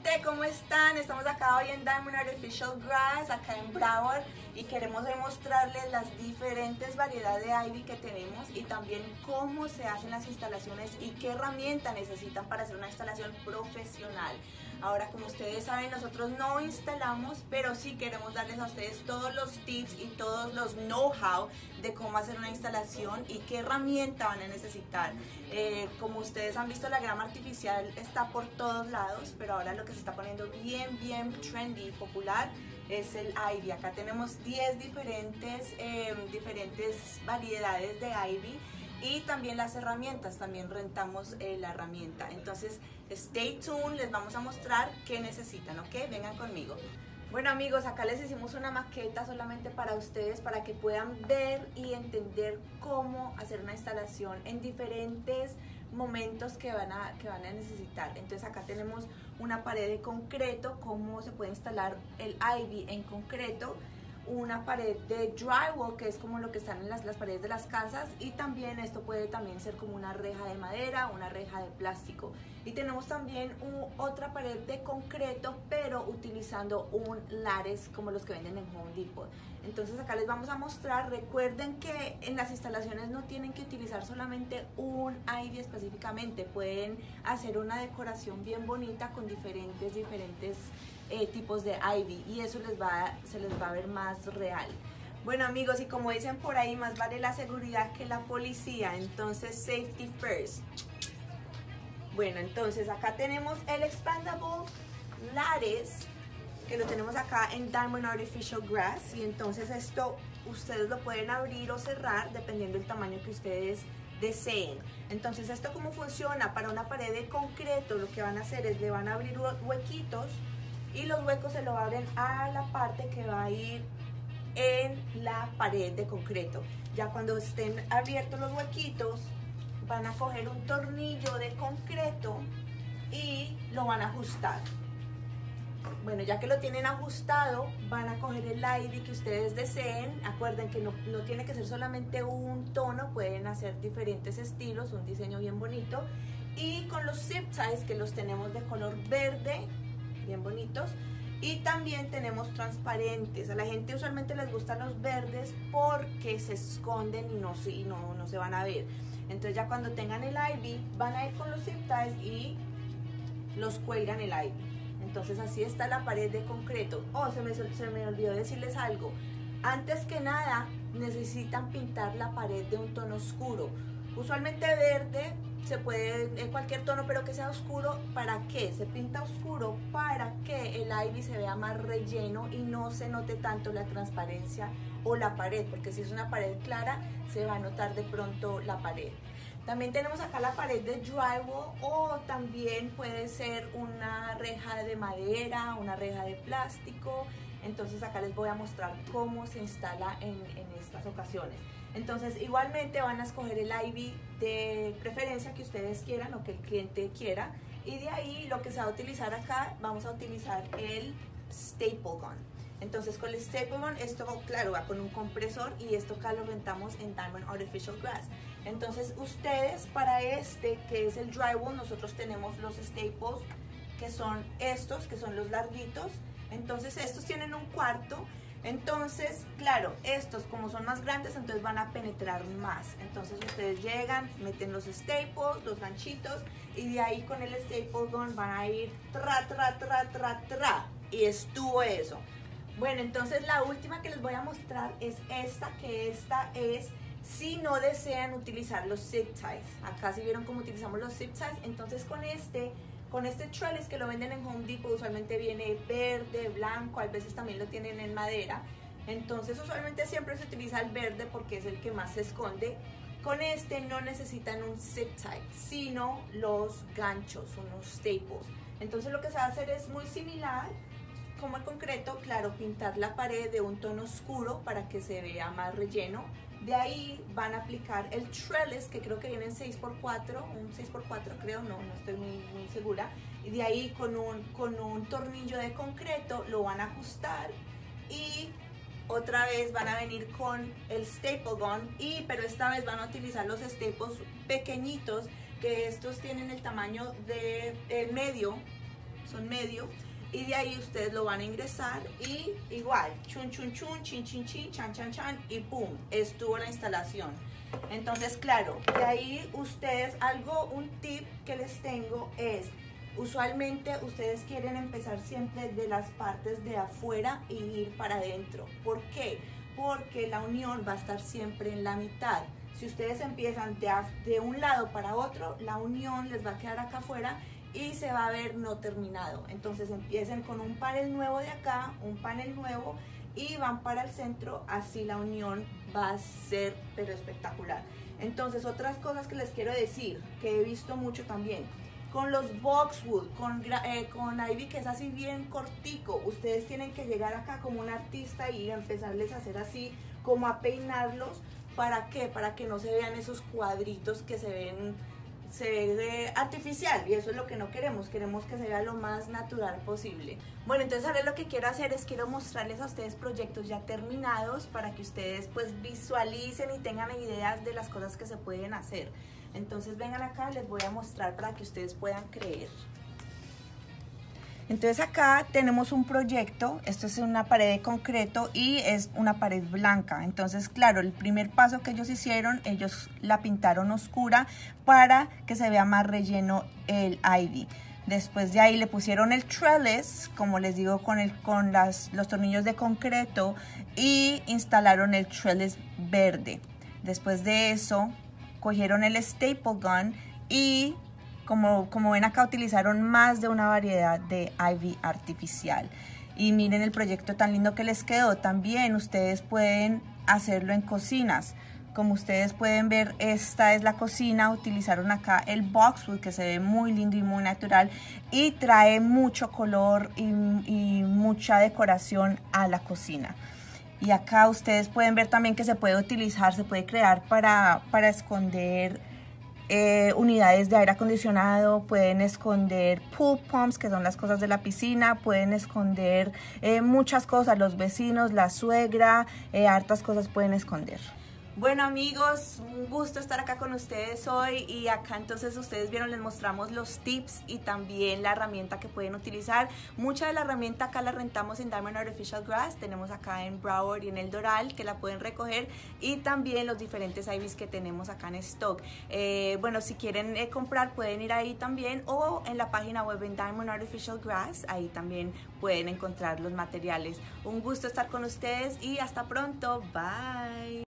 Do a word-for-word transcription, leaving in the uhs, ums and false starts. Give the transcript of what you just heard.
gente, ¿cómo están? Estamos acá hoy en Diamond Artificial Grass, acá en Broward, y queremos hoy mostrarles las diferentes variedades de Ivy que tenemos y también cómo se hacen las instalaciones y qué herramienta necesitan para hacer una instalación profesional. Ahora, como ustedes saben, nosotros no instalamos, pero sí queremos darles a ustedes todos los tips y todos los know-how de cómo hacer una instalación y qué herramienta van a necesitar. Eh, como ustedes han visto, la grama artificial está por todos lados, pero ahora lo que se está poniendo bien, bien trendy y popular es el Ivy. Acá tenemos diez diferentes, eh, diferentes variedades de Ivy. Y también las herramientas, también rentamos eh, la herramienta. Entonces, stay tuned, les vamos a mostrar qué necesitan, ¿ok? Vengan conmigo. Bueno amigos, acá les hicimos una maqueta solamente para ustedes, para que puedan ver y entender cómo hacer una instalación en diferentes momentos que van a, que van a necesitar. Entonces acá tenemos una pared de concreto, cómo se puede instalar el Ivy en concreto, una pared de drywall, que es como lo que están en las, las paredes de las casas, y también esto puede también ser como una reja de madera, una reja de plástico. Y tenemos también un, otra pared de concreto, pero utilizando un lattice como los que venden en Home Depot. Entonces acá les vamos a mostrar. Recuerden que en las instalaciones no tienen que utilizar solamente un Ivy específicamente, pueden hacer una decoración bien bonita con diferentes, diferentes Eh, tipos de Ivy, y eso les va, se les va a ver más real. Bueno amigos, y como dicen por ahí, más vale la seguridad que la policía, entonces safety first. Bueno, entonces acá tenemos el expandable lattice, que lo tenemos acá en Diamond Artificial Grass, y entonces esto ustedes lo pueden abrir o cerrar dependiendo del tamaño que ustedes deseen. Entonces, esto cómo funciona para una pared de concreto, lo que van a hacer es le van a abrir huequitos, y los huecos se lo abren a la parte que va a ir en la pared de concreto. Ya cuando estén abiertos los huequitos, van a coger un tornillo de concreto y lo van a ajustar. Bueno, ya que lo tienen ajustado, van a coger el Ivy que ustedes deseen. Acuerden que no, no tiene que ser solamente un tono, pueden hacer diferentes estilos, un diseño bien bonito. Y con los zip ties, que los tenemos de color verde, bien bonitos, y también tenemos transparentes. A la gente usualmente les gustan los verdes porque se esconden y no, y no, no se van a ver. Entonces ya cuando tengan el Ivy van a ir con los zip ties y los cuelgan el Ivy. Entonces así está la pared de concreto. Oh, se me, se me olvidó decirles algo. Antes que nada necesitan pintar la pared de un tono oscuro. Usualmente verde, se puede en cualquier tono, pero que sea oscuro. ¿Para qué? Se pinta oscuro para que el Ivy se vea más relleno y no se note tanto la transparencia o la pared, porque si es una pared clara se va a notar de pronto la pared. También tenemos acá la pared de drywall, o también puede ser una reja de madera, una reja de plástico. Entonces acá les voy a mostrar cómo se instala en, en estas ocasiones. Entonces igualmente van a escoger el Ivy de preferencia que ustedes quieran o que el cliente quiera, y de ahí lo que se va a utilizar acá, vamos a utilizar el staple gun. Entonces con el staple gun, esto claro va con un compresor, y esto acá lo rentamos en Diamond Artificial Grass. Entonces ustedes, para este que es el drywall, nosotros tenemos los staples, que son estos, que son los larguitos. Entonces estos tienen un cuarto. Entonces, claro, estos como son más grandes, entonces van a penetrar más. Entonces ustedes llegan, meten los staples, los ganchitos, y de ahí con el staple gun van a ir tra, tra, tra, tra, tra. Y estuvo eso. Bueno, entonces la última que les voy a mostrar es esta, que esta es si no desean utilizar los zip ties. Acá si vieron cómo utilizamos los zip ties. Entonces con este... Con este trellis que lo venden en Home Depot, usualmente viene verde, blanco, a veces también lo tienen en madera. Entonces usualmente siempre se utiliza el verde porque es el que más se esconde. Con este no necesitan un zip tie, sino los ganchos, unos staples. Entonces lo que se va a hacer es muy similar como el concreto, claro, pintar la pared de un tono oscuro para que se vea más relleno. De ahí van a aplicar el trellis, que creo que viene en seis por cuatro, un seis por cuatro creo, no, no estoy muy, muy segura. Y de ahí con un, con un tornillo de concreto lo van a ajustar, y otra vez van a venir con el staple gun, y, pero esta vez van a utilizar los staples pequeñitos, que estos tienen el tamaño de el medio, son medio, y de ahí ustedes lo van a ingresar y igual, chun chun chun, chin chin chin, chan chan chan, y pum, estuvo la instalación. Entonces, claro, de ahí ustedes, algo, un tip que les tengo es, usualmente ustedes quieren empezar siempre de las partes de afuera y ir para adentro. ¿Por qué? Porque la unión va a estar siempre en la mitad. Si ustedes empiezan de, de un lado para otro, la unión les va a quedar acá afuera y se va a ver no terminado. Entonces empiecen con un panel nuevo de acá, un panel nuevo, y van para el centro, así la unión va a ser pero espectacular. Entonces, otras cosas que les quiero decir, que he visto mucho también, con los boxwood, con, eh, con ivy que es así bien cortico, ustedes tienen que llegar acá como un artista y empezarles a hacer así, como a peinarlos. ¿Para qué? Para que no se vean esos cuadritos que se ven, se ve artificial, y eso es lo que no queremos, queremos que se vea lo más natural posible. Bueno, entonces ahora lo que quiero hacer es quiero mostrarles a ustedes proyectos ya terminados para que ustedes pues visualicen y tengan ideas de las cosas que se pueden hacer. Entonces vengan acá, les voy a mostrar para que ustedes puedan creer. Entonces acá tenemos un proyecto, esto es una pared de concreto y es una pared blanca. Entonces, claro, el primer paso que ellos hicieron, ellos la pintaron oscura para que se vea más relleno el ivy. Después de ahí le pusieron el trellis, como les digo, con, el, con las, los tornillos de concreto, y instalaron el trellis verde. Después de eso, cogieron el staple gun y Como, como ven acá, utilizaron más de una variedad de ivy artificial. Y miren el proyecto tan lindo que les quedó. También ustedes pueden hacerlo en cocinas. Como ustedes pueden ver, esta es la cocina. Utilizaron acá el boxwood, que se ve muy lindo y muy natural. Y trae mucho color y, y mucha decoración a la cocina. Y acá ustedes pueden ver también que se puede utilizar, se puede crear para, para esconder Eh, unidades de aire acondicionado, pueden esconder pool pumps, que son las cosas de la piscina, pueden esconder eh, muchas cosas, los vecinos, la suegra, eh, hartas cosas pueden esconder. Bueno amigos, un gusto estar acá con ustedes hoy, y acá entonces ustedes vieron, les mostramos los tips y también la herramienta que pueden utilizar. Mucha de la herramienta acá la rentamos en Diamond Artificial Grass, tenemos acá en Broward y en El Doral, que la pueden recoger, y también los diferentes ivys que tenemos acá en stock. Eh, bueno, si quieren eh, comprar pueden ir ahí también, o en la página web en Diamond Artificial Grass, ahí también pueden encontrar los materiales. Un gusto estar con ustedes y hasta pronto, bye.